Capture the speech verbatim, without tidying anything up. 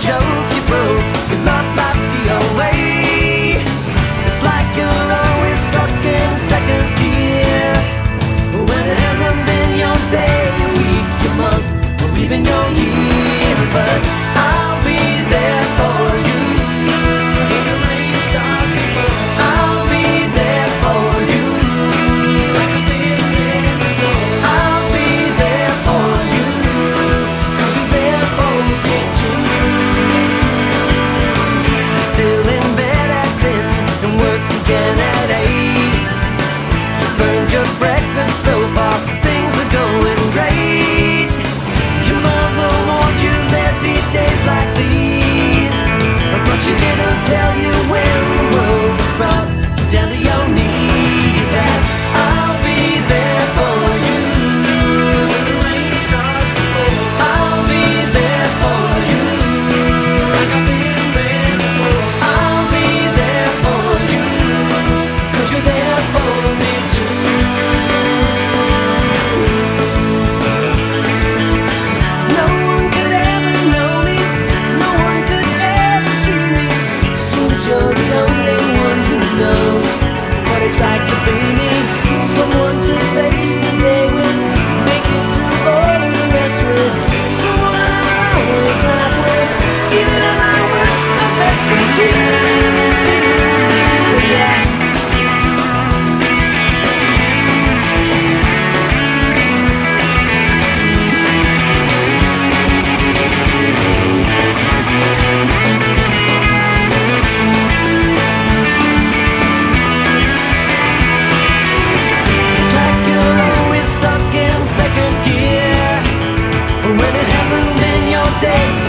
joke you broke. Your love life's the away. It's like you're always stuck in second gear, when it hasn't been your day, your week, your month, or even your year. But I'll be there for you when the rain starts to fall. I'll be there for you like I've been there before. I'll be there for you, 'cause you're there for me too. You're still in bed at ten and work again at eight. You burned your breakfast so far, things are going great. Your mother warned you there'd be days like these, but she didn't tell you when the world's brought you down to your knees. And I'll be there for you when the rain starts to fall. I'll be there for you like I've been there before. I'll be there for you, 'cause you're there for me too. No one could ever know me, no one could ever see me. Seems you're the only one who knows what it's like to be me. Someone to face the day with, make it through all of the rest with. Someone I'll always laugh with, even at my worst, my best with you. Yeah. It's like you're always stuck in second gear, when it hasn't been your day.